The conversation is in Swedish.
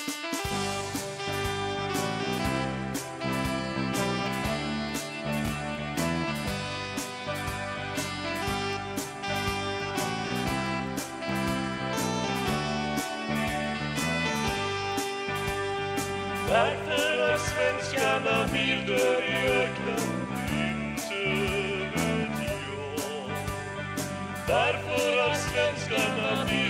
Därför är svenskarna vilder i öknen, inte vet jag. Därför är svenskarna vilder